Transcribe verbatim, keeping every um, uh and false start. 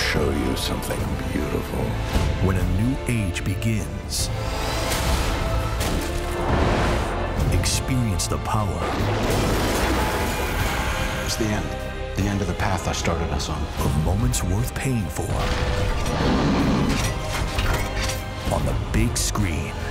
show you something beautiful. When a new age begins, experience the power. It's the end. The end of the path I started us on. Of moments worth paying for. On the big screen.